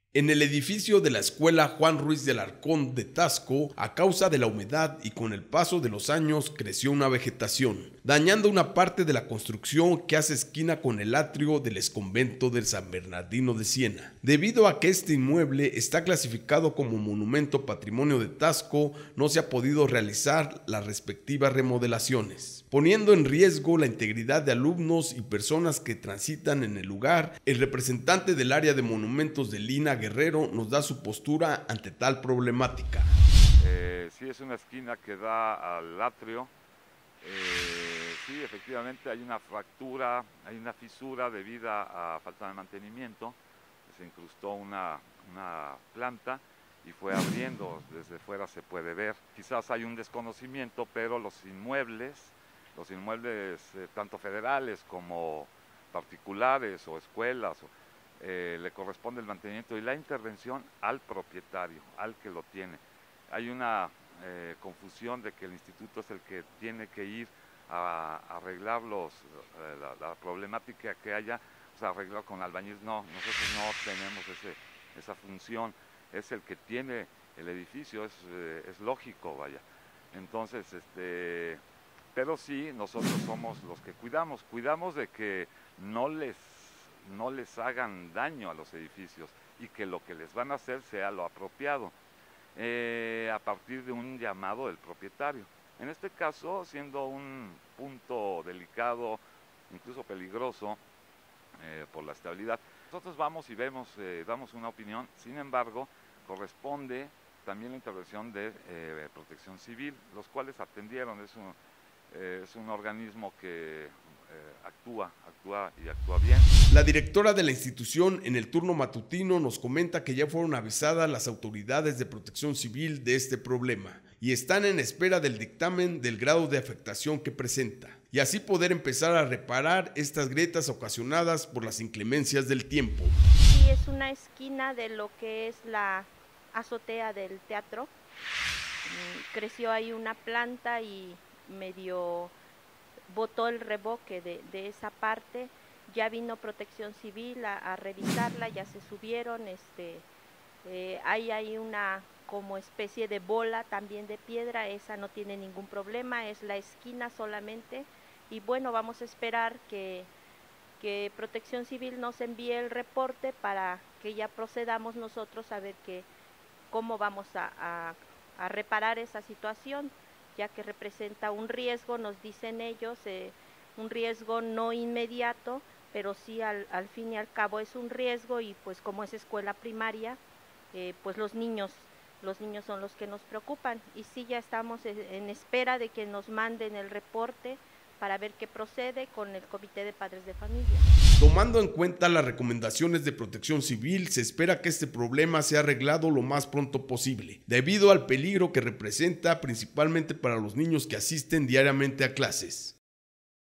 En el edificio de la Escuela Juan Ruiz de Alarcón de Taxco, a causa de la humedad y con el paso de los años, creció una vegetación, dañando una parte de la construcción que hace esquina con el atrio del exconvento del San Bernardino de Siena. Debido a que este inmueble está clasificado como Monumento Patrimonio de Taxco, no se ha podido realizar las respectivas remodelaciones, poniendo en riesgo la integridad de alumnos y personas que transitan en el lugar. El representante del área de monumentos de Lina Guerrero nos da su postura ante tal problemática. Sí, es una esquina que da al atrio. Sí, efectivamente hay una fractura, hay una fisura debido a falta de mantenimiento. Se incrustó una planta y fue abriendo, desde fuera se puede ver. Quizás hay un desconocimiento, pero los inmuebles tanto federales como particulares o escuelas, le corresponde el mantenimiento y la intervención al propietario, al que lo tiene. Hay una confusión de que el instituto es el que tiene que ir a arreglar la problemática que haya, o sea, arreglar con albañiles. No, nosotros no tenemos esa función, es el que tiene el edificio, es lógico, vaya. Entonces, pero sí, nosotros somos los que cuidamos de que no les hagan daño a los edificios y que lo que les van a hacer sea lo apropiado, a partir de un llamado del propietario. En este caso, siendo un punto delicado, incluso peligroso, por la estabilidad, nosotros vamos y vemos, damos una opinión. Sin embargo, corresponde también la intervención de Protección Civil, los cuales atendieron. Es un organismo que actúa bien. La directora de la institución en el turno matutino nos comenta que ya fueron avisadas las autoridades de Protección Civil de este problema y están en espera del dictamen del grado de afectación que presenta, y así poder empezar a reparar estas grietas ocasionadas por las inclemencias del tiempo. Sí, es una esquina de lo que es la azotea del teatro. Creció ahí una planta y medio botó el revoque de esa parte. Ya vino Protección Civil a revisarla, ya se subieron. Hay una como especie de bola también de piedra, esa no tiene ningún problema, es la esquina solamente. Y bueno, vamos a esperar que Protección Civil nos envíe el reporte para que ya procedamos nosotros a ver cómo vamos a reparar esa situación, ya que representa un riesgo, nos dicen ellos, un riesgo no inmediato, pero sí al fin y al cabo es un riesgo. Y pues como es escuela primaria, pues los niños son los que nos preocupan. Y sí, ya estamos en espera de que nos manden el reporte para ver qué procede con el Comité de Padres de Familia. Tomando en cuenta las recomendaciones de Protección Civil, se espera que este problema sea arreglado lo más pronto posible, debido al peligro que representa principalmente para los niños que asisten diariamente a clases.